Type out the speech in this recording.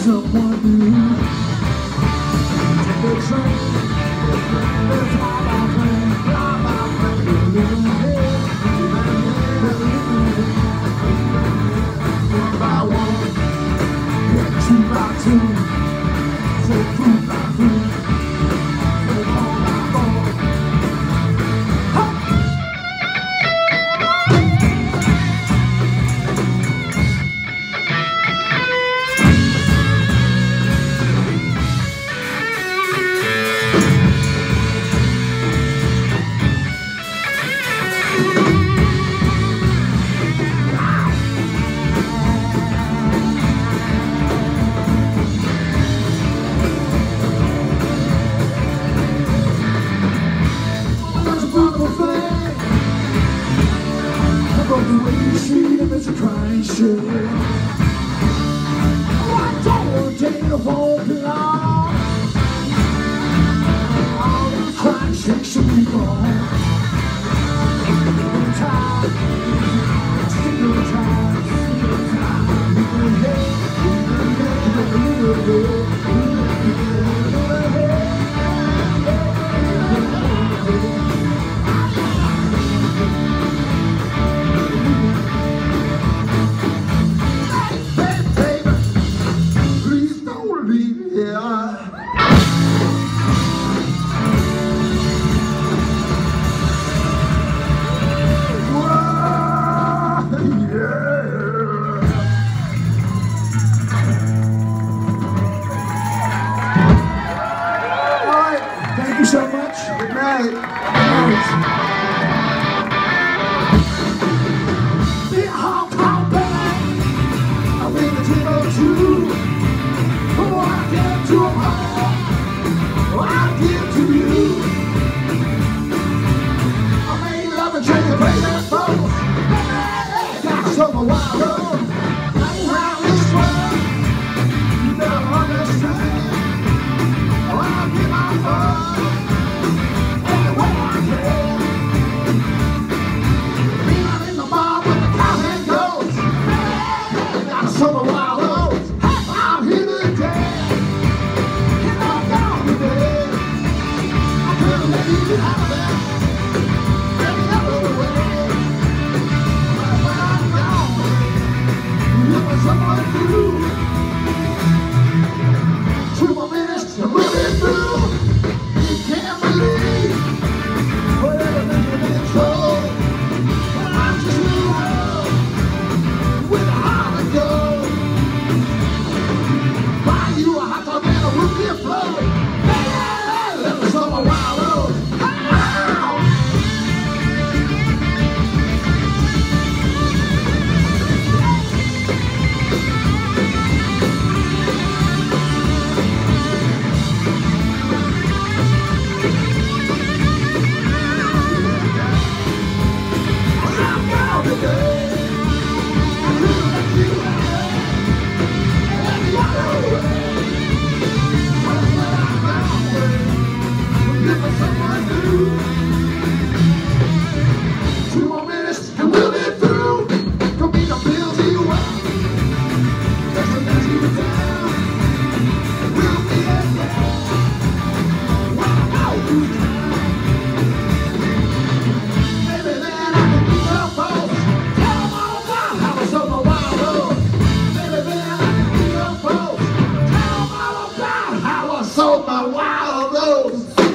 someone new. Take a train, fly my friend, one by one, two by two, food by food, ball by ball. The way you treat him is a crying shit. Oh, I don't want to take the whole thing on. All these crying shit should be gone. I'm tired, sick of time, Thank you so much. Good night. Big honk honk bang. I'm in the 1002. Oh, I get to a home. Oh, I give to you. I made love and change the place and folks. Got some wild road. I'm around this world. You never understand. Oh, I'll give my fun. Sold my wild rose.